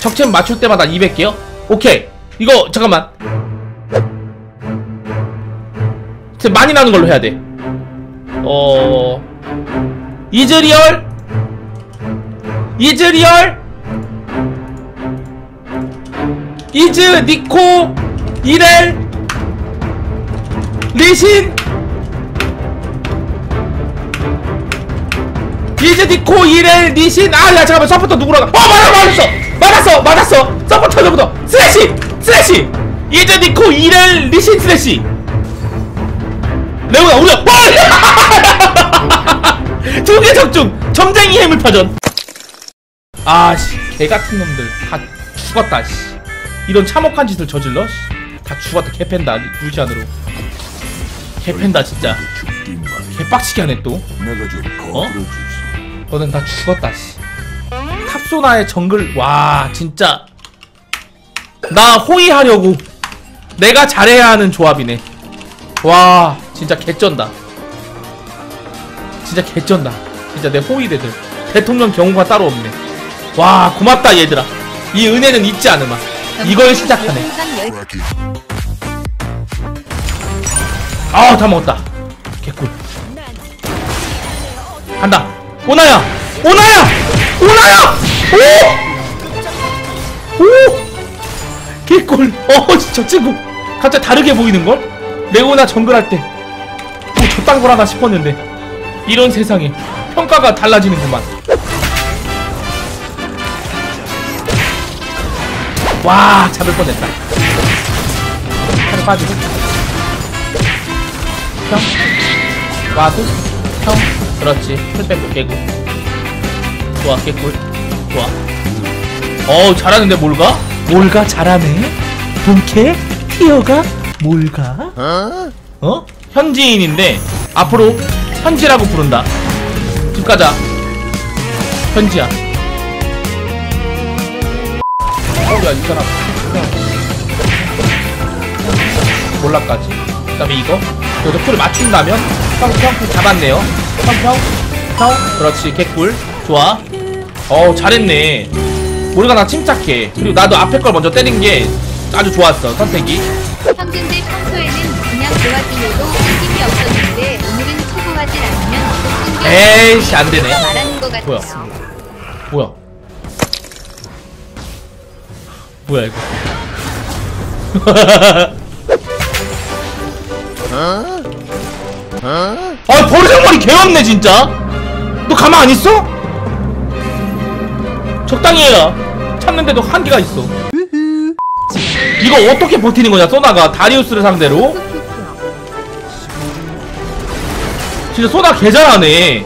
적챔 맞출 때마다 200개요? 오케이. 이거 잠깐만. 많이 나는 걸로 해야 돼. 이즈리얼 이즈 니코 이렐 리신 이즈 니코 이렐 리신. 아 야 잠깐만, 서포터 누구라고. 맞았어. 서포터 슬래시 이즈 니코 이렐 리신 슬래시. 레오나 우리가 두 개 적중. 점쟁이 해물파전. 아씨 개같은 놈들 다 죽었다. 씨 이런 참혹한 짓을 저질러. 씨. 다 죽었다. 개팬다. 루시안으로 개팬다 진짜. 개빡치게 하네 또. 너는 다 죽었다. 씨 탑소나의 정글. 와 진짜 나 호위하려고 내가 잘해야 하는 조합이네. 와 진짜 개쩐다. 진짜 내 호위대들 대통령 경우가 따로 없네. 와 고맙다 얘들아. 이 은혜는 잊지 않으마. 이걸 시작하네. 아 다 먹었다. 개꿀. 간다. 오나야. 오 개꿀. 저 친구 갑자기 다르게 보이는걸? 레오나 정글할 때 저딴 거라나 싶었는데 이런 세상에 평가가 달라지는구만. 와 잡을 뻔했다. 하루 빠지고 형 와도 형 그렇지. 풀백도 깨고 좋아. 개꿀 좋아. 잘하는데 몰가 잘하네. 본캐 티어가 몰가 현지인인데 앞으로 현지라고 부른다. 집 가자. 현지야. 야 이 사람 몰라까지. 그 다음에 이거 여기서 풀을 맞춘다면 평 잡았네요. 평 그렇지. 개꿀 좋아. 잘했네. 우리가 나 침착해. 그리고 나도 앞에 걸 먼저 때린 게 아주 좋았어 선택이. 형 근데 평소에는 그냥 도와주려고 힘이 없었는데 오늘은 초보하질 않으면 에이씨 안되네. 말하는 거 같았어. 뭐야 이거. 버르장머리 개없네 진짜. 너 가만 안 있어? 적당히 해라. 참는데도 한계가 있어. 이거 어떻게 버티는 거냐 소나가 다리우스를 상대로. 진짜 소나 개잘하네.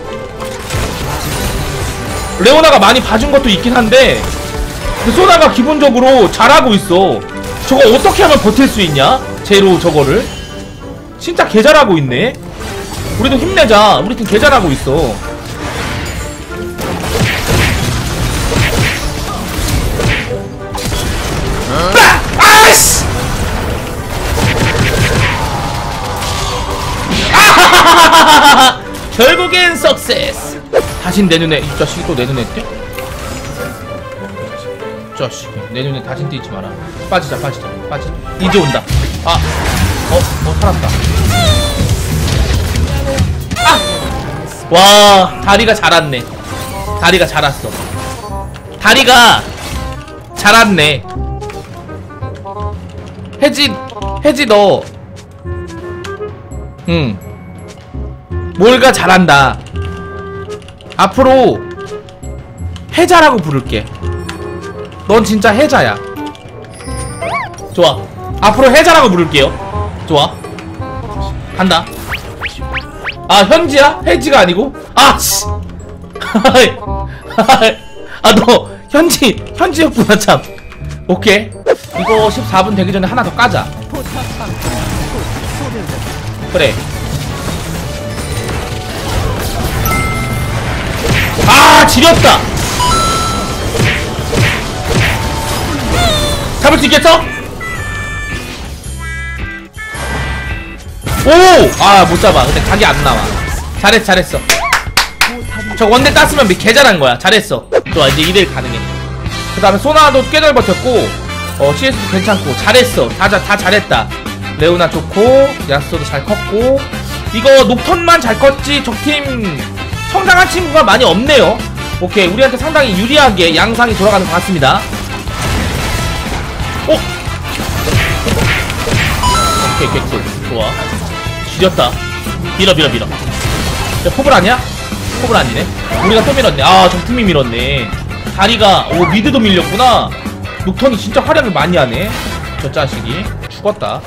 레오나가 많이 봐준 것도 있긴 한데 근데 소나가 기본적으로 잘하고 있어. 저거 어떻게 하면 버틸 수 있냐? 제로 저거를 진짜 개잘하고 있네. 우리도 힘내자. 우리 팀 개잘하고 있어. 아이씨! 결국엔 석세스. 다신 내 눈에 이 자식이 또 내 눈에 띄어? 자식 내 눈에 다신 띄지 마라. 빠지자. 이제 온다. 살았다. 와 다리가 잘았네. 다리가 잘았어. 해지 너 뭘가 잘한다. 앞으로 해자라고 부를게. 넌 진짜 해자야. 좋아. 앞으로 해자라고 부를게요. 좋아. 간다. 현지야? 해지가 아니고? 씨. 너 현지였구나 참. 오케이. 이거 14분 되기 전에 하나 더 까자. 그래. 지렸다. 잡을 수 있겠어? 오! 못 잡아. 근데 각이 안 나와. 잘했어. 저 원대 땄으면 개 잘한 거야. 잘했어. 좋아, 이제 2대1 가능해. 그 다음에 소나도 꽤 잘 버텼고 CS도 괜찮고 잘했어. 다 잘했다. 레오나 좋고 야스도 잘 컸고 이거 녹턴만 잘 컸지 적팀 성장한 친구가 많이 없네요. 오케이 우리한테 상당히 유리하게 양상이 돌아가는 것 같습니다. 오! 오케이 개꿀 좋아. 지렸다. 밀어 야, 포블 아니야? 포블 아니네. 우리가 또 밀었네. 아 적팀이 밀었네. 다리가 미드도 밀렸구나. 녹턴이 진짜 활약을 많이 하네. 저 자식이 죽었다.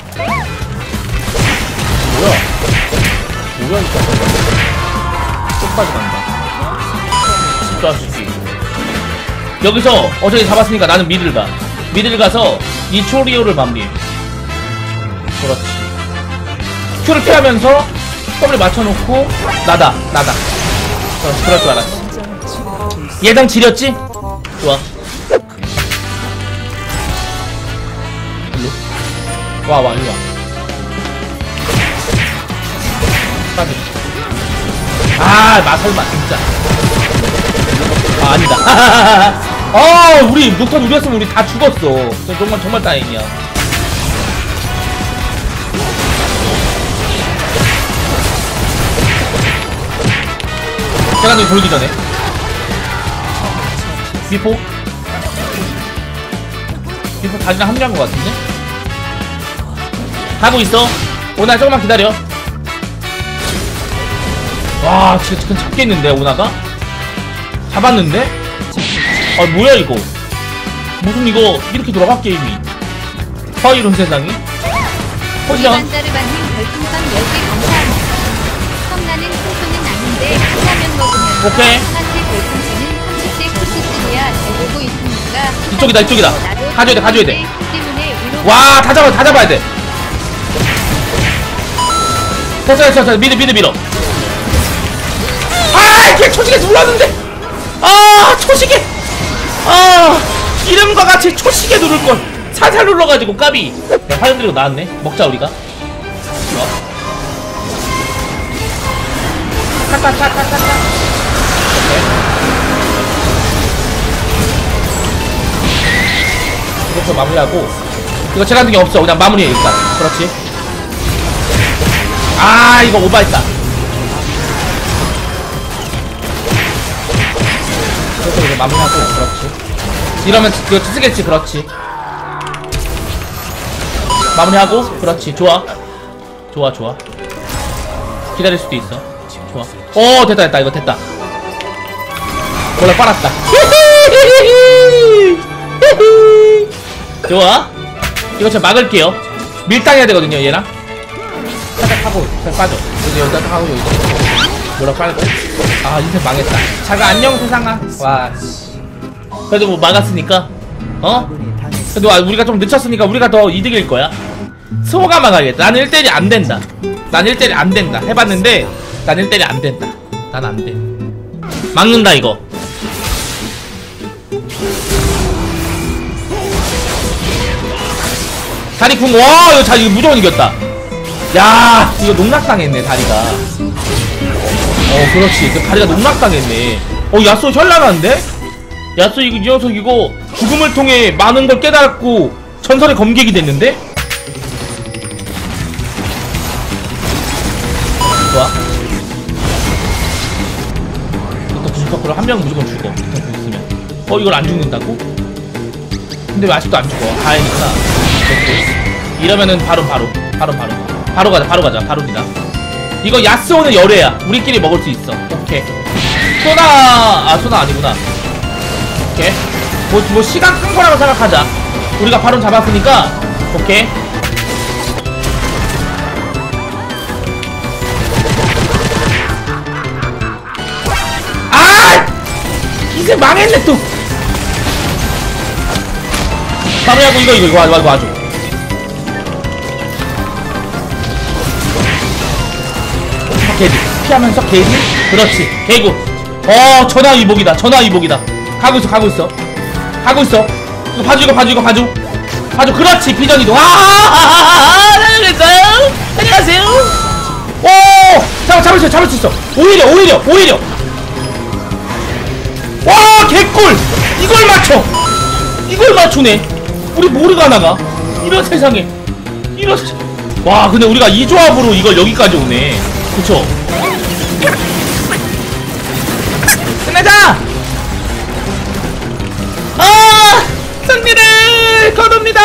뭐야 이거 끝까지 간다. 저 자식이. 여기서 어차피 잡았으니까 나는 미드를 가. 미드를 가서 이 초리오를 마무리해. 그렇지. Q를 피하면서 W 맞춰놓고 나다. 그럴 줄 알았어. 예상 지렸지? 좋아. 일로 와 일로 와. 빠져. 설마 진짜. 아니다. 우리 녹턴 우렸으면 우리 다 죽었어. 정말 다행이야. 세간이 돌기 전에 미포 다리랑 합류한 것 같은데? 가고 있어. 오나 조금만 기다려. 와 지금 잡겠는데 오나가? 잡았는데? 뭐야 이거. 무슨 이거 이렇게 돌아가 게임이. 이런 세상이. 포지션 반자르바님 별풍선 10개 감사합니다. 성나는 소소는 아닌데 컵라면 먹으면서 오케이. 성한테 별풍선은 30대 코스들이야 잘 보고 있으니까 이쪽이다. 가져야 돼. 때문에 위로 와 다 잡아야 돼. 됐어 미드 밀어. 이게 초시계 눌렀는데. 초시계. 이름과 같이 초시계 누를걸. 살살 눌러가지고 까비. 야, 화염 들고 나왔네. 먹자 우리가. 좋아. 타타타타타타. 이것도 마무리하고. 이거 제가 하는 게 없어. 그냥 마무리해 일단. 그렇지. 이거 오버했다. 이렇게 마무리하고. 그렇지. 이러면 이거 쓰겠지. 그렇지. 마무리하고. 그렇지. 좋아. 기다릴 수도 있어. 좋아. 됐다. 이거 됐다. 몰라 빨았다. 좋아. 이거 제가 막을게요. 밀당해야 되거든요 얘랑. 살짝 하고 빠져. 여기다 하고 여기다 몰라 빨고. 인생 망했다. 자가 안녕 세상아. 와 그래도 뭐 막았으니까 그래도 우리가 좀 늦췄으니까 우리가 더 이득일 거야. 스호가 막아야겠다. 나는 1대1이 안 된다. 해봤는데 난 1대1이 안 된다. 난 안 돼. 막는다 이거. 다리 궁. 이거 이거 무조건 이겼다. 야 이거 농락당했네 다리가. 그렇지. 그 다리가 농락당했네. 야쏘 현란한데? 야쏘 이 녀석 이거 죽음을 통해 많은 걸 깨달았고 전설의 검객이 됐는데? 좋아. 이것도 90%로 한 명 무조건 죽어. 있으면. 이걸 안 죽는다고? 근데 왜 아직도 안 죽어? 다행이구나. 이러면은 바로 가자. 바로입니다. 이거 야스오는 열애야. 우리끼리 먹을 수 있어. 오케이. 소나 아니구나. 오케이. 뭐 시간 끈 거라고 생각하자. 우리가 바로 잡았으니까. 오케이. 이제 망했네 또. 마무리하고 이거 와줘. 게이지 피하면서 게이지. 그렇지. 개구. 전화위복이다. 가고 있어. 이거 봐줘. 그렇지. 비전이동. 안녕하세요. 잡을 수 있어. 오히려. 와 개꿀. 이걸 맞춰. 이걸 맞추네. 우리 모르가나가. 이런 세상에. 와, 근데 우리가 이 조합으로 이걸 여기까지 오네. 그쵸? 끝내자! 아! 승리를 거둡니다!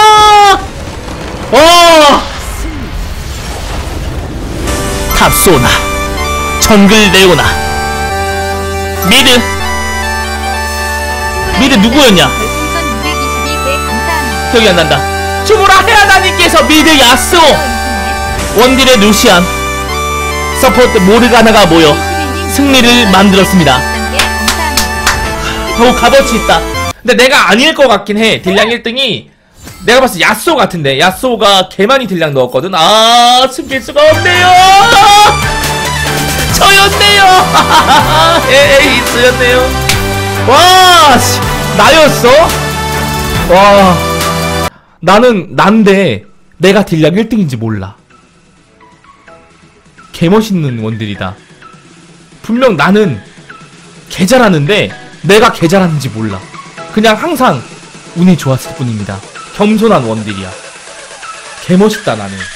탑소나, 정글 레오나, 미드 누구였냐? 별풍선 222개 감사합니다. 기억이 안 난다. 주무라 헤아나님께서 미드 야스오, 원딜의 루시안, 서포트 모르가나가 모여 승리를 만들었습니다. 더욱 값어치 있다. 근데 내가 아닐 것 같긴 해. 딜량 1등이 내가 봤을 때 야스오 같은데, 야스오가 개많이 딜량 넣었거든. 아, 숨길 수가 없네요. 저였네요. 에이스였네요. 와, 나였어? 와, 난데 내가 딜량 1등인지 몰라. 개멋있는 원딜이다. 분명 나는 개 잘하는데 내가 개 잘하는지 몰라. 그냥 항상 운이 좋았을 뿐입니다. 겸손한 원딜이야. 개멋있다 나는.